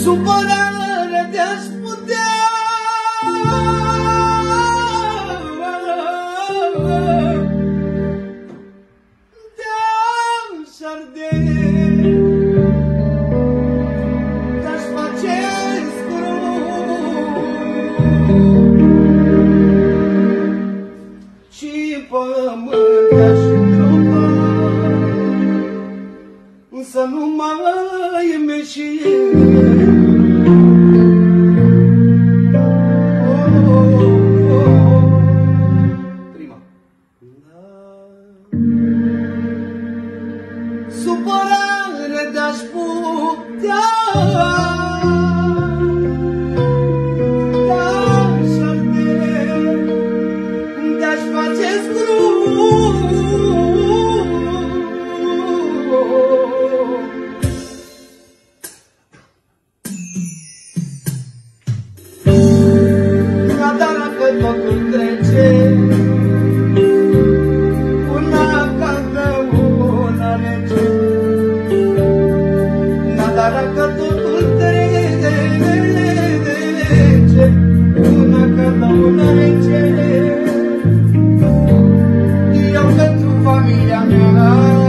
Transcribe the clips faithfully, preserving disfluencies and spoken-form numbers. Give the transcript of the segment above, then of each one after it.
supărare de-aș putea de-aș arde, de-aș face scrum și pământ te-aș îngropa, însă nu mai meșine. Supărare de-aș putea de-aș arde, de-aș face scrum ca dar că totul trece una caldă, una rece. Dar că totul trece, una caldă, una rece. Eu pentru familia mea,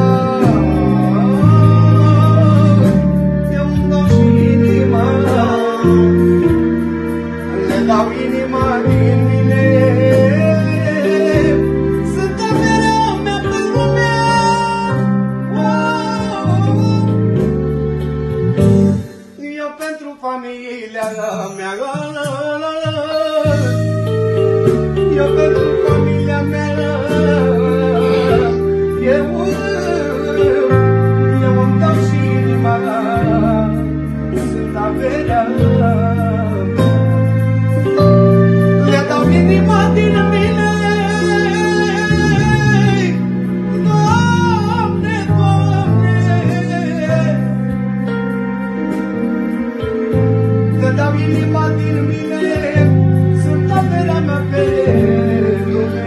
eu îmi dau și inima, le dau inima din mine. Sunt averea mea pe lumea. Eu pentru familia mea, eu pentru familia mea, eu, eu îmi dau și inima, sunt averea mea, le dau inima din mine. Doamne, Doamne, le dau inima din mine, sunt averea mea pe lume.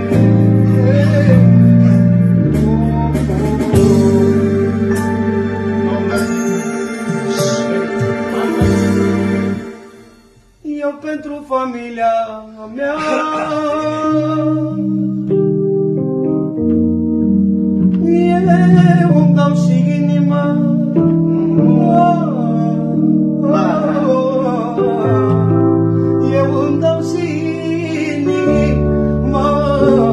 Eu pentru familia mea, eu îmi dau și inima, eu îmi dau și inima,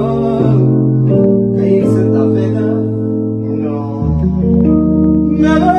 că ei sunt averea mea.